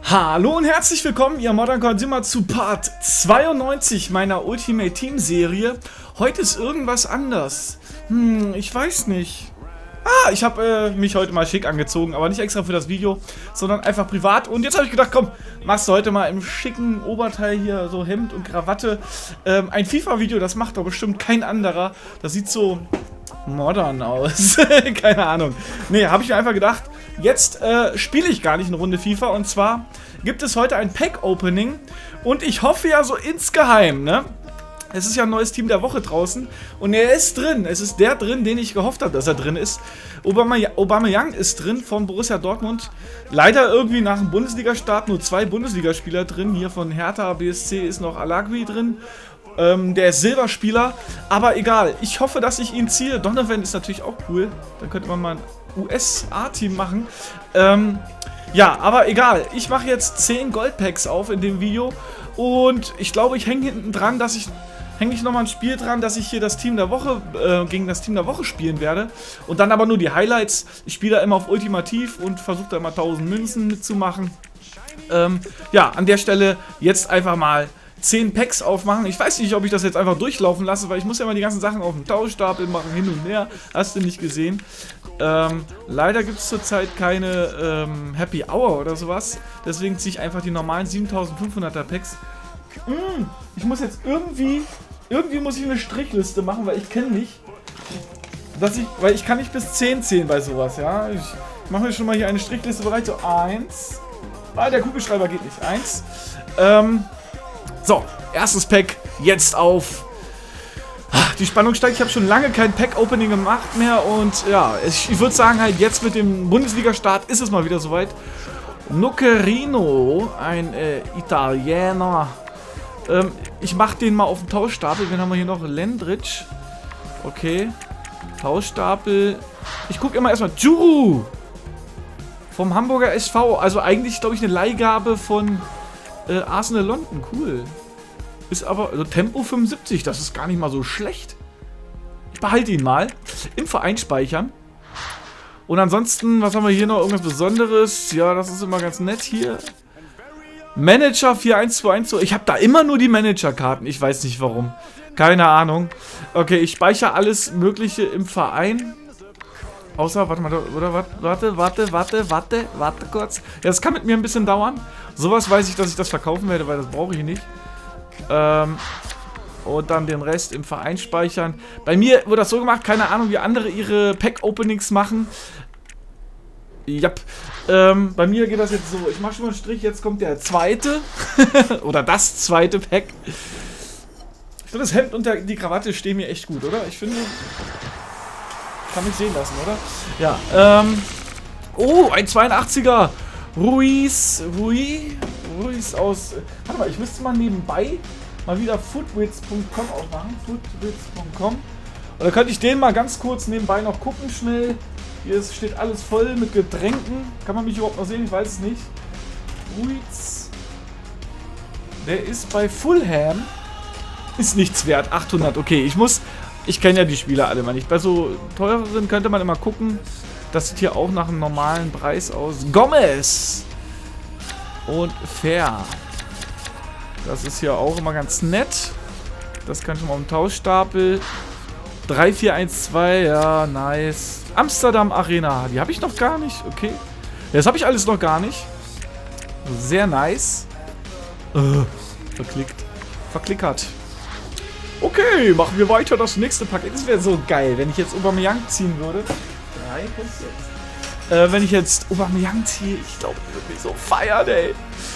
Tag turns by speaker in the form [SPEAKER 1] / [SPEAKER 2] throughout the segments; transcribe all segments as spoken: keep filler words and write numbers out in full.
[SPEAKER 1] Hallo und herzlich willkommen, ihr Modern Consumer, zu Part zweiundneunzig meiner Ultimate Team Serie. Heute ist irgendwas anders. Hm, ich weiß nicht. Ah, ich habe äh, mich heute mal schick angezogen, aber nicht extra für das Video, sondern einfach privat. Und jetzt habe ich gedacht, komm, machst du heute mal im schicken Oberteil hier, so Hemd und Krawatte, ähm, ein FIFA-Video. Das macht doch bestimmt kein anderer. Das sieht so modern aus. Keine Ahnung. Nee, habe ich mir einfach gedacht, jetzt äh, spiele ich gar nicht eine Runde FIFA. Und zwar gibt es heute ein Pack-Opening. Und ich hoffe ja so insgeheim, ne? Es ist ja ein neues Team der Woche draußen. Und er ist drin. Es ist der drin, den ich gehofft habe, dass er drin ist. Aubameyang ist drin von Borussia Dortmund. Leider irgendwie nach dem Bundesliga-Start nur zwei Bundesligaspieler drin. Hier von Hertha B S C ist noch Alagui drin. Ähm, der ist Silberspieler. Aber egal. Ich hoffe, dass ich ihn ziehe. Donovan ist natürlich auch cool. Dann könnte man mal ein U S A-Team machen. Ähm, ja, aber egal. Ich mache jetzt zehn Goldpacks auf in dem Video. Und ich glaube, ich hänge hinten dran, dass ich... hänge ich nochmal ein Spiel dran, dass ich hier das Team der Woche, äh, gegen das Team der Woche spielen werde. Und dann aber nur die Highlights. Ich spiele da immer auf Ultimativ und versuche da immer tausend Münzen mitzumachen. Ähm, ja, an der Stelle jetzt einfach mal zehn Packs aufmachen. Ich weiß nicht, ob ich das jetzt einfach durchlaufen lasse, weil ich muss ja mal die ganzen Sachen auf dem Tauschstapel machen, hin und her. Hast du nicht gesehen. Ähm, leider gibt es zurzeit keine ähm, Happy Hour oder sowas. Deswegen ziehe ich einfach die normalen siebentausendfünfhunderter Packs. Mm, ich muss jetzt irgendwie... Irgendwie muss ich eine Strichliste machen, weil ich kenne nicht, dass ich, weil ich kann nicht bis zehn zählen bei sowas, ja. Ich mache mir schon mal hier eine Strichliste bereit, so eins. Ah, der Kugelschreiber geht nicht. eins. Ähm, so, erstes Pack, jetzt auf. Die Spannung steigt, ich habe schon lange kein Pack-Opening gemacht mehr und ja, ich, ich würde sagen halt jetzt mit dem Bundesliga-Start ist es mal wieder soweit. Nocerino, ein äh, Italiener. Ähm, ich mache den mal auf den Tauschstapel. Wen haben wir hier noch? Lendrich. Okay. Tauschstapel. Ich gucke immer erstmal. Juru! Vom Hamburger S V. Also eigentlich, glaube ich, eine Leihgabe von äh, Arsenal London. Cool. Ist aber, also Tempo fünfundsiebzig. Das ist gar nicht mal so schlecht. Ich behalte ihn mal. Im Verein speichern. Und ansonsten, was haben wir hier noch? Irgendwas Besonderes? Ja, das ist immer ganz nett hier. Manager vier eins zwei eins. Ich habe da immer nur die Manager-Karten. Ich weiß nicht warum. Keine Ahnung. Okay, ich speichere alles Mögliche im Verein. Außer, warte mal, oder warte, warte, warte, warte, warte kurz. Ja, das kann mit mir ein bisschen dauern. Sowas weiß ich, dass ich das verkaufen werde, weil das brauche ich nicht. Ähm, und dann den Rest im Verein speichern. Bei mir wird das so gemacht, keine Ahnung, wie andere ihre Pack-Openings machen. Ja, ähm, bei mir geht das jetzt so. Ich mache schon mal einen Strich, jetzt kommt der zweite. Oder das zweite Pack. Ich finde, das Hemd und der, die Krawatte stehen mir echt gut, oder? Ich finde, kann mich sehen lassen, oder? Ja, ähm, oh, ein zweiundachtziger. Ruiz, Ruiz, Ruiz aus, warte mal, ich müsste mal nebenbei mal wieder footwits punkt com aufmachen. footwits punkt com. Und da könnte ich den mal ganz kurz nebenbei noch gucken, schnell. Hier steht alles voll mit Getränken. Kann man mich überhaupt noch sehen? Ich weiß es nicht. Ruiz. Der ist bei Fulham. Ist nichts wert. achthundert. Okay, ich muss... Ich kenne ja die Spieler alle mal nicht. Bei so teureren könnte man immer gucken. Das sieht hier auch nach einem normalen Preis aus. Gomez. Und Fair. Das ist hier auch immer ganz nett. Das kann schon mal im Tauschstapel. drei vier eins zwei. Ja, nice. Amsterdam Arena, die habe ich noch gar nicht, okay. Das habe ich alles noch gar nicht. Sehr nice. Uh, verklickt. Verklickert. Okay, machen wir weiter das nächste Paket. Das wäre so geil, wenn ich jetzt Aubameyang ziehen würde. Drei plus jetzt. Äh, wenn ich jetzt Aubameyang ziehe, ich glaube, ich würde mich so feiern, ey.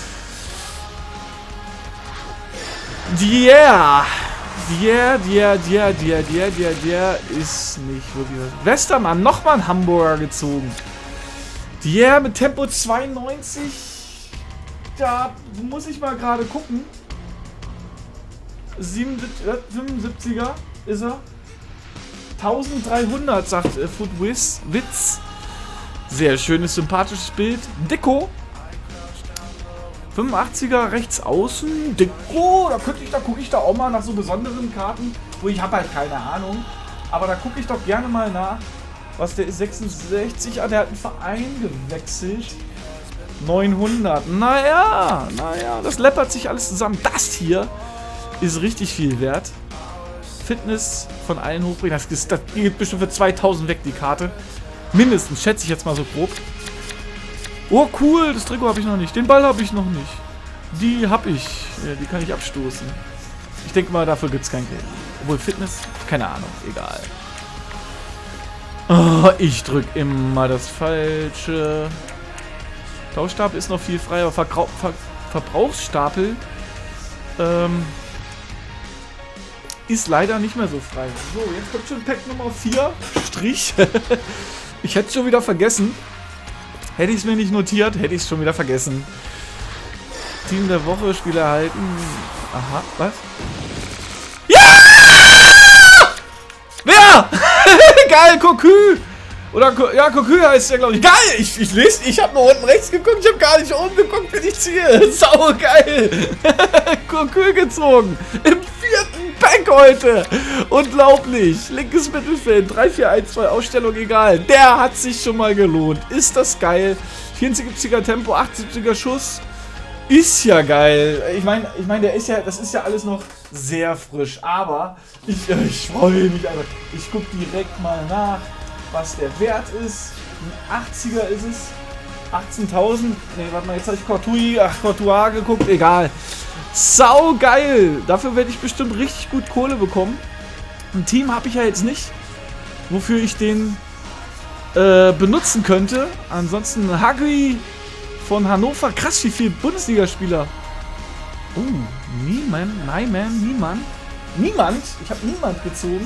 [SPEAKER 1] Yeah. Der, der, der, der, der, der, der ist nicht wirklich was. Westermann, nochmal ein Hamburger gezogen. Der mit Tempo zweiundneunzig. Da muss ich mal gerade gucken. fünfundsiebziger ist er. eintausenddreihundert, sagt äh, Footwiz. Witz. Sehr schönes, sympathisches Bild. Deko. fünfundachtziger rechts außen. Deko. Da könnte ich, da gucke ich da auch mal nach so besonderen Karten. Wo ich habe halt keine Ahnung. Aber da gucke ich doch gerne mal nach. Was der ist sechsundsechzig. Ah, der hat einen Verein gewechselt. neunhundert. Naja, naja, das läppert sich alles zusammen. Das hier ist richtig viel wert. Fitness von allen hochbringen. Das, ist, das geht bestimmt für zweitausend weg, die Karte. Mindestens, schätze ich jetzt mal so grob. Oh, cool, das Trikot habe ich noch nicht. Den Ball habe ich noch nicht. Die habe ich. Ja, die kann ich abstoßen. Ich denke mal, dafür gibt es kein Geld. Obwohl Fitness, keine Ahnung, egal. Oh, ich drücke immer das Falsche. Tauschstapel ist noch viel frei, aber Verbrauch, Ver Verbrauchsstapel ähm, ist leider nicht mehr so frei. So, jetzt kommt schon Pack Nummer vier. Strich. Ich hätte es schon wieder vergessen. Hätte ich es mir nicht notiert, hätte ich es schon wieder vergessen. Team der Woche, Spieler erhalten. Aha, was? Ja! Wer? Geil, Cocu! Oder, ja, Cocu heißt der, glaube ich. Geil! Ich, ich lese, ich habe nur unten rechts geguckt, ich habe gar nicht oben geguckt, wenn ich ziehe. Sau geil! Cocu gezogen. Im vierten Pack heute. Unglaublich. Linkes Mittelfeld. drei vier eins zwei Ausstellung, egal. Der hat sich schon mal gelohnt. Ist das geil? vierundsiebziger Tempo, achtundsiebziger Schuss. Ist ja geil. Ich meine, ich mein, der ist ja, das ist ja alles noch sehr frisch. Aber ich, ich freue mich einfach. Ich gucke direkt mal nach, was der Wert ist. Ein achtziger ist es. achtzehntausend. Ne, warte mal, jetzt habe ich Courtois, ach, Courtois geguckt. Egal. Sau geil. Dafür werde ich bestimmt richtig gut Kohle bekommen. Ein Team habe ich ja jetzt nicht, wofür ich den äh, benutzen könnte. Ansonsten Hagri von Hannover. Krass, wie viele Bundesligaspieler. Oh, niemand. Nein, man, niemand. Niemand? Ich habe niemand gezogen.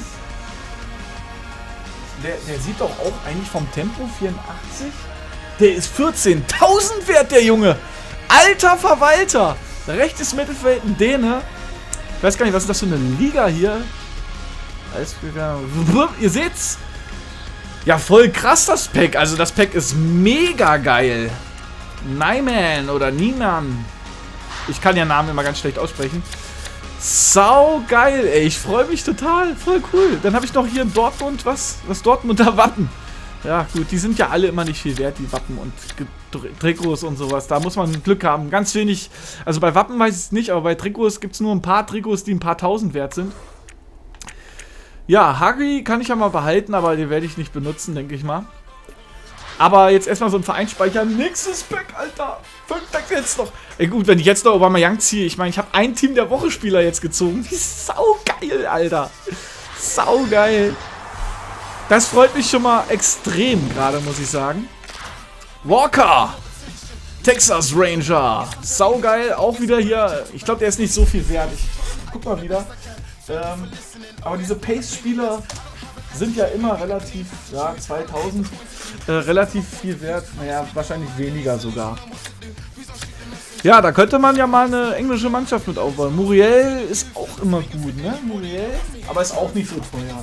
[SPEAKER 1] Der, der sieht doch auch eigentlich vom Tempo vierundachtzig. Der ist vierzehntausend wert, der Junge. Alter Verwalter. Rechtes Mittelfeld, ein Däne. Ich weiß gar nicht, was ist das für eine Liga hier? Alles, ihr seht's. Ja, voll krass das Pack. Also das Pack ist mega geil. Nyman oder Ninan. Ich kann ja Namen immer ganz schlecht aussprechen. Sau geil, ey. Ich freue mich total. Voll cool. Dann habe ich noch hier in Dortmund was. Was Dortmunder Wappen. Ja, gut. Die sind ja alle immer nicht viel wert, die Wappen und Trikots und sowas. Da muss man Glück haben. Ganz wenig. Also bei Wappen weiß ich es nicht, aber bei Trikots gibt es nur ein paar Trikots, die ein paar tausend wert sind. Ja, Hagri kann ich ja mal behalten, aber den werde ich nicht benutzen, denke ich mal. Aber jetzt erstmal so ein Verein speichern. Nächstes Pack, Alter. Fünf Packs jetzt noch. Ey, gut, wenn ich jetzt noch Aubameyang ziehe. Ich meine, ich habe ein Team der Woche-Spieler jetzt gezogen. Die ist saugeil, Alter. Saugeil. Das freut mich schon mal extrem gerade, muss ich sagen. Walker. Texas Ranger. Saugeil. Auch wieder hier. Ich glaube, der ist nicht so viel wert. Ich guck mal wieder. Ähm, aber diese Pace-Spieler sind ja immer relativ, ja, zweitausend, äh, relativ viel wert. Naja, wahrscheinlich weniger sogar. Ja, da könnte man ja mal eine englische Mannschaft mit aufbauen. Muriel ist auch immer gut, ne? Muriel, aber ist auch nicht so teuer.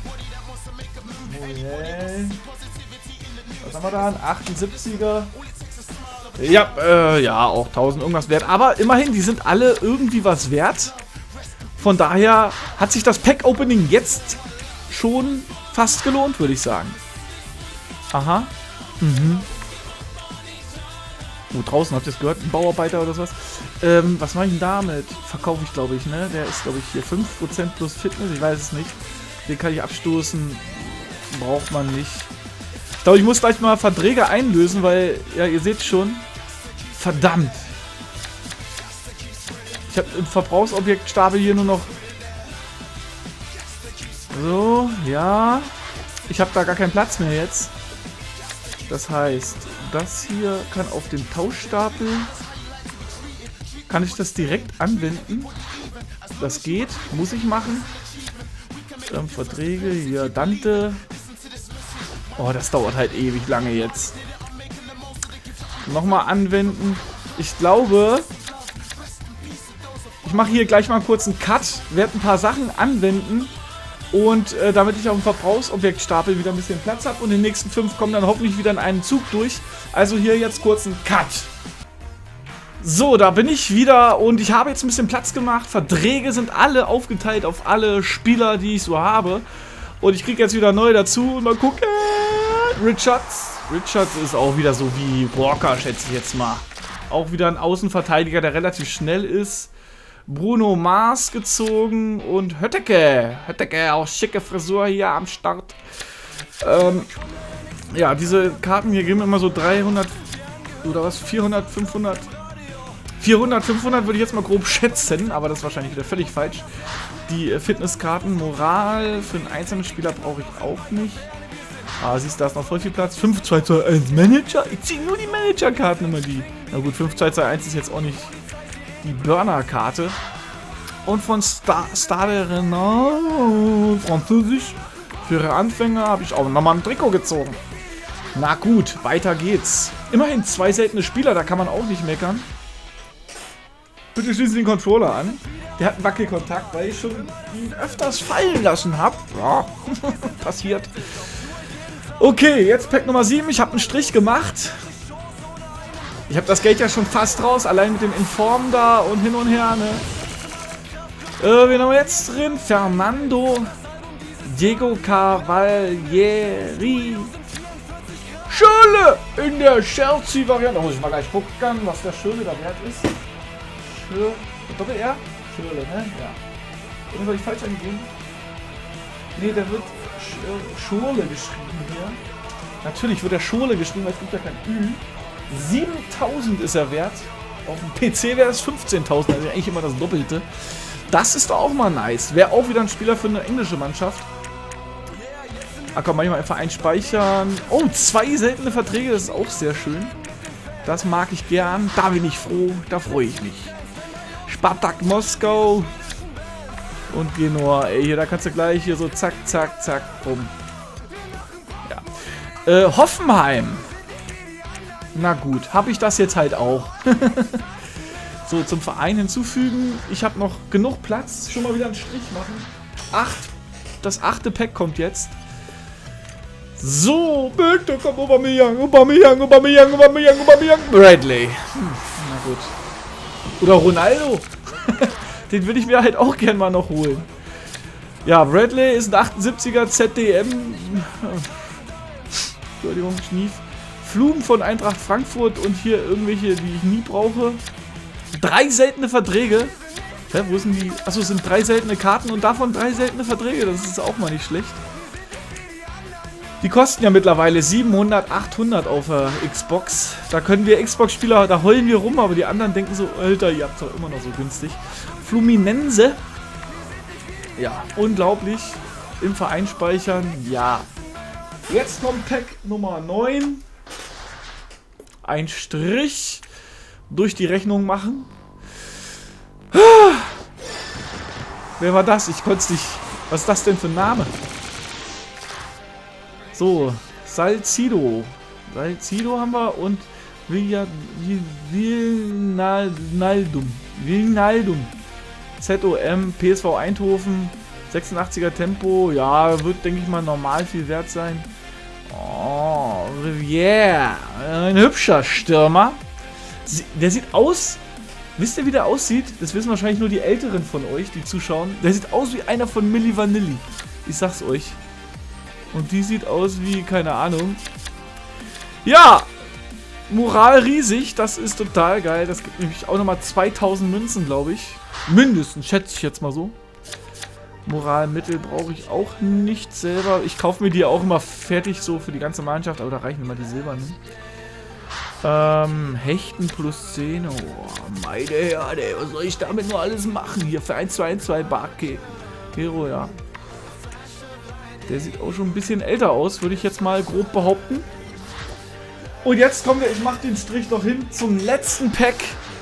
[SPEAKER 1] Muriel. Was haben wir da? Ein achtundsiebziger. Ja, äh, ja, auch tausend irgendwas wert. Aber immerhin, die sind alle irgendwie was wert. Von daher hat sich das Pack-Opening jetzt schon fast gelohnt, würde ich sagen. Aha. Mhm. Oh, draußen, habt ihr es gehört? Ein Bauarbeiter oder sowas? Ähm, was mache ich denn damit? Verkaufe ich, glaube ich, ne? Der ist, glaube ich, hier fünf Prozent plus Fitness. Ich weiß es nicht. Den kann ich abstoßen. Braucht man nicht. Ich glaube, ich muss gleich mal Verträge einlösen, weil, ja, ihr seht schon. Verdammt. Ich habe im Verbrauchsobjektstapel hier nur noch... So, ja. Ich habe da gar keinen Platz mehr jetzt. Das heißt, das hier kann auf dem Tauschstapel... Kann ich das direkt anwenden? Das geht. Muss ich machen. Ähm, Verträge, hier Dante. Oh, das dauert halt ewig lange jetzt. Nochmal anwenden. Ich glaube... Ich mache hier gleich mal kurz einen Cut, werde ein paar Sachen anwenden und äh, damit ich auf dem Verbrauchsobjektstapel wieder ein bisschen Platz habe und die nächsten fünf kommen dann hoffentlich wieder in einen Zug durch. Also hier jetzt kurz einen Cut. So, da bin ich wieder und ich habe jetzt ein bisschen Platz gemacht. Verträge sind alle aufgeteilt auf alle Spieler, die ich so habe. Und ich kriege jetzt wieder neu dazu und mal gucken. Richards. Richards ist auch wieder so wie Walker, schätze ich jetzt mal. Auch wieder ein Außenverteidiger, der relativ schnell ist. Bruno Mars gezogen und Hötteke. Hötteke, auch schicke Frisur hier am Start. Ähm, ja, diese Karten hier geben immer so dreihundert oder was, vierhundert, fünfhundert. vierhundert, fünfhundert würde ich jetzt mal grob schätzen, aber das ist wahrscheinlich wieder völlig falsch. Die Fitnesskarten, Moral für einen einzelnen Spieler brauche ich auch nicht. Ah, siehst du, da ist noch voll viel Platz. fünf zwei zwei eins Manager? Ich ziehe nur die Manager-Karten immer die. Na gut, fünf zwei zwei eins ist jetzt auch nicht die Burner-Karte. Und von Star Stade Renault, französisch, für Anfänger habe ich auch nochmal ein Trikot gezogen. Na gut, weiter geht's. Immerhin zwei seltene Spieler, da kann man auch nicht meckern. Bitte schließen den Controller an. Der hat einen Wackelkontakt, weil ich schon ihn öfters fallen lassen habe. Ja, passiert. Okay, jetzt Pack Nummer sieben. Ich habe einen Strich gemacht. Ich habe das Geld ja schon fast raus, allein mit dem Inform da und hin und her, ne? Äh, wen haben wir jetzt drin? Fernando. Diego Cavalieri. Schöle in der Chelsea-Variante. Da muss ich mal gleich gucken, was der Schöle da wert ist. Schöle. Doppel-R? Schöle, ne? Ja. Oder soll ich falsch eingeben? Ne, der wird Schole geschrieben hier. Natürlich wird der Schole geschrieben, weil es gibt ja kein Ü. siebentausend ist er wert. Auf dem P C wäre es fünfzehntausend, also eigentlich immer das Doppelte. Das ist doch auch mal nice. Wäre auch wieder ein Spieler für eine englische Mannschaft. Ah komm, manchmal einfach einspeichern. Oh, zwei seltene Verträge, das ist auch sehr schön. Das mag ich gern. Da bin ich froh, da freue ich mich. Spartak Moskau. Und Genua. Ey, hier, da kannst du gleich hier so zack, zack, zack, rum. Ja. Äh, Hoffenheim. Na gut, habe ich das jetzt halt auch. So, zum Verein hinzufügen. Ich habe noch genug Platz. Schon mal wieder einen Strich machen. Acht. Das achte Pack kommt jetzt. So, bitte komm, Aubameyang, Aubameyang, Aubameyang, Aubameyang, Aubameyang. Bradley. Hm, na gut. Oder Ronaldo. Den würde ich mir halt auch gern mal noch holen. Ja, Bradley ist ein achtundsiebziger Z D M. Entschuldigung, Schnief. Flum von Eintracht Frankfurt und hier irgendwelche, die ich nie brauche. Drei seltene Verträge. Hä, wo sind die? Achso, es sind drei seltene Karten und davon drei seltene Verträge. Das ist auch mal nicht schlecht. Die kosten ja mittlerweile siebenhundert, achthundert auf der Xbox. Da können wir Xbox-Spieler, da heulen wir rum, aber die anderen denken so, Alter, ihr habt doch immer noch so günstig. Fluminense. Ja, unglaublich. Im Verein speichern, ja. Jetzt kommt Pack Nummer neun. Ein Strich durch die Rechnung machen. Wer war das? Ich konnte es nicht. Was ist das denn für ein Name? So, Salcido. Salcido haben wir und Wijnaldum. Wijnaldum. Z O M, P S V Eindhoven, sechsundachtziger Tempo. Ja, wird, denke ich mal, normal viel wert sein. Oh, Rivière. Ein hübscher Stürmer. Der sieht aus... Wisst ihr, wie der aussieht? Das wissen wahrscheinlich nur die Älteren von euch, die zuschauen. Der sieht aus wie einer von Milli Vanilli. Ich sag's euch. Und die sieht aus wie, keine Ahnung. Ja! Moral riesig, das ist total geil. Das gibt nämlich auch nochmal zweitausend Münzen, glaube ich. Mindestens, schätze ich jetzt mal so. Moral Mittel brauche ich auch nicht selber. Ich kaufe mir die auch immer fertig so für die ganze Mannschaft, aber da reichen immer die silbernen. Ähm, Hechten plus zehn. Oh, meine Herren, ey, was soll ich damit nur alles machen? Hier für eins zwei eins zwei Barke. Hero, ja. Der sieht auch schon ein bisschen älter aus, würde ich jetzt mal grob behaupten. Und jetzt kommen wir, ich mache den Strich noch hin zum letzten Pack.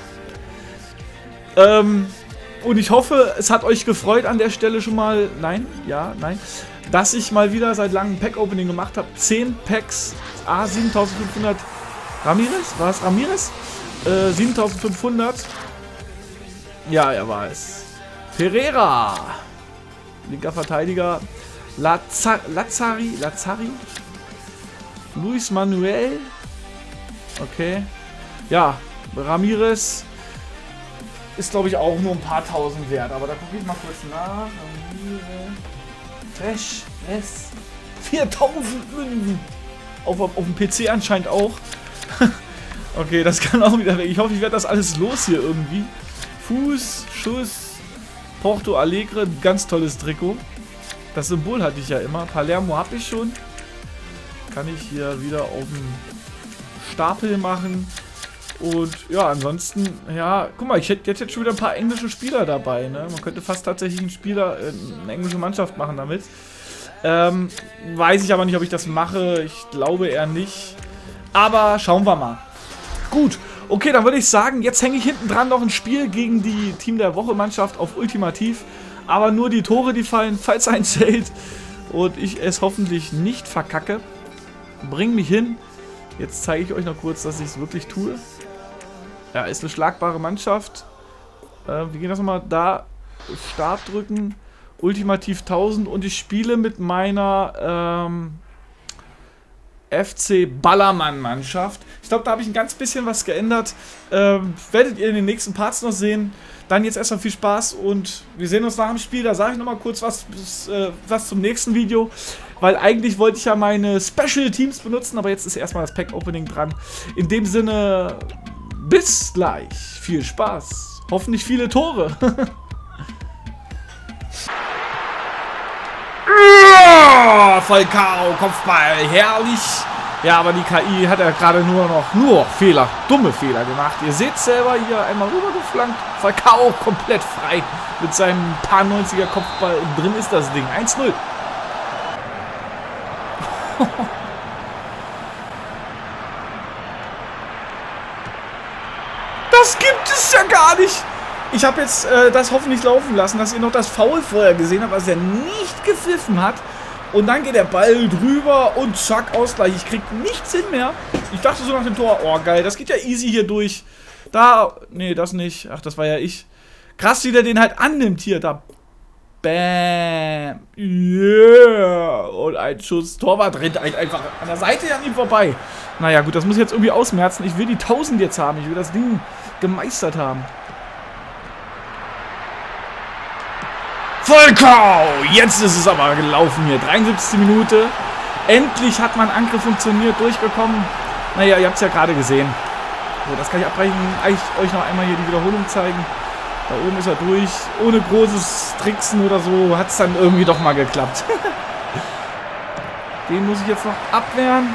[SPEAKER 1] Ähm, und ich hoffe, es hat euch gefreut an der Stelle schon mal, nein, ja, nein, dass ich mal wieder seit langem Pack-Opening gemacht habe. zehn Packs, ah, siebentausendfünfhundert. Ramirez? War es Ramirez? Äh, siebentausendfünfhundert. Ja, er war es. Pereira. Linker Verteidiger. Lazar Lazari. Lazari. Luis Manuel. Okay. Ja, Ramirez ist, glaube ich, auch nur ein paar tausend wert. Aber da gucke ich mal kurz nach. Ramirez. Fresh. Yes. viertausend Münzen. auf, auf dem P C anscheinend auch. Okay, das kann auch wieder weg. Ich hoffe, ich werde das alles los hier irgendwie. Fuß, Schuss, Porto Alegre, ganz tolles Trikot. Das Symbol hatte ich ja immer. Palermo habe ich schon. Kann ich hier wieder auf dem Stapel machen. Und ja, ansonsten, ja, guck mal, ich hätte jetzt schon wieder ein paar englische Spieler dabei, ne? Man könnte fast tatsächlich einen Spieler, äh, eine englische Mannschaft machen damit. Ähm, weiß ich aber nicht, ob ich das mache. Ich glaube eher nicht. Aber schauen wir mal. Gut, okay, dann würde ich sagen, jetzt hänge ich hinten dran noch ein Spiel gegen die Team der Woche Mannschaft auf Ultimativ. Aber nur die Tore, die fallen, falls eins zählt. Und ich es hoffentlich nicht verkacke. Bring mich hin. Jetzt zeige ich euch noch kurz, dass ich es wirklich tue. Ja, ist eine schlagbare Mannschaft. Äh, wir gehen das nochmal da. Start drücken. Ultimativ tausend. Und ich spiele mit meiner ähm, F C Ballermann-Mannschaft. Ich glaube, da habe ich ein ganz bisschen was geändert. Ähm, werdet ihr in den nächsten Parts noch sehen. Dann jetzt erstmal viel Spaß und wir sehen uns nach dem Spiel. Da sage ich nochmal kurz was, äh, was zum nächsten Video. Weil eigentlich wollte ich ja meine Special Teams benutzen, aber jetzt ist erstmal das Pack-Opening dran. In dem Sinne, bis gleich. Viel Spaß. Hoffentlich viele Tore. Falcao, Kopfball, herrlich. Ja, aber die K I hat ja gerade nur noch nur Fehler, dumme Fehler gemacht. Ihr seht selber hier einmal rübergeflankt. Falcao komplett frei mit seinem paar neunziger Kopfball. Und drin ist das Ding. eins null. Das gibt es ja gar nicht. Ich habe jetzt äh, das hoffentlich laufen lassen, dass ihr noch das Foul vorher gesehen habt, was er nicht gepfiffen hat. Und dann geht der Ball drüber und zack, Ausgleich. Ich krieg nichts hin mehr. Ich dachte so nach dem Tor, oh geil, das geht ja easy hier durch. Da, nee, das nicht. Ach, das war ja ich. Krass, wie der den halt annimmt hier. Da, bam. Yeah. Und ein Schuss. Torwart rennt einfach an der Seite an ihm vorbei. Naja, gut, das muss ich jetzt irgendwie ausmerzen. Ich will die tausend jetzt haben. Ich will das Ding gemeistert haben. Falcao! Jetzt ist es aber gelaufen hier. dreiundsiebzigste Minute. Endlich hat mein Angriff funktioniert, durchgekommen. Naja, ihr habt es ja gerade gesehen. So, das kann ich abbrechen. Ich euch noch einmal hier die Wiederholung zeigen. Da oben ist er durch. Ohne großes Tricksen oder so hat es dann irgendwie doch mal geklappt. Den muss ich jetzt noch abwehren.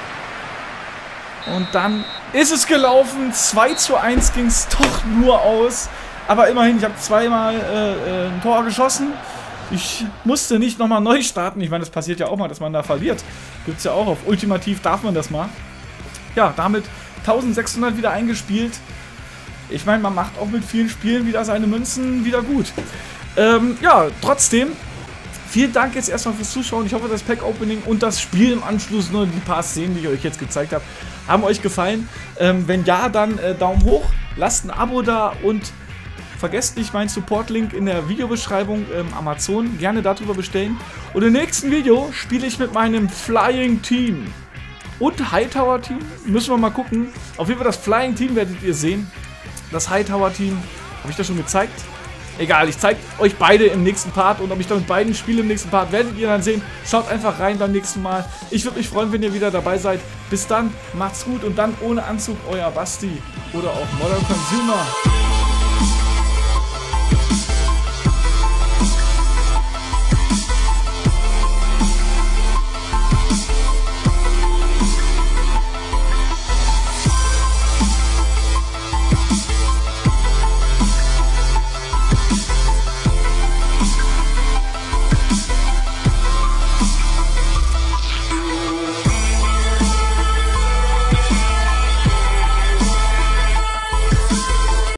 [SPEAKER 1] Und dann ist es gelaufen. zwei zu eins ging es doch nur aus. Aber immerhin, ich habe zweimal äh, ein Tor geschossen. Ich musste nicht nochmal neu starten. Ich meine, das passiert ja auch mal, dass man da verliert. Gibt es ja auch. Auf Ultimativ darf man das mal. Ja, damit eintausendsechshundert wieder eingespielt. Ich meine, man macht auch mit vielen Spielen wieder seine Münzen wieder gut. Ähm, ja, trotzdem, vielen Dank jetzt erstmal fürs Zuschauen. Ich hoffe, das Pack-Opening und das Spiel im Anschluss, nur die paar Szenen, die ich euch jetzt gezeigt habe, haben euch gefallen. Ähm, wenn ja, dann äh, Daumen hoch, lasst ein Abo da und vergesst nicht meinen Support-Link in der Videobeschreibung, ähm, Amazon, gerne darüber bestellen. Und im nächsten Video spiele ich mit meinem Flying Team und Hightower Team. Müssen wir mal gucken. Auf jeden Fall das Flying Team werdet ihr sehen. Das Hightower Team, habe ich das schon gezeigt? Egal, ich zeige euch beide im nächsten Part und ob ich dann mit beiden spiele im nächsten Part, werdet ihr dann sehen. Schaut einfach rein beim nächsten Mal. Ich würde mich freuen, wenn ihr wieder dabei seid. Bis dann, macht's gut und dann ohne Anzug, euer Basti oder auch Modern Consumer.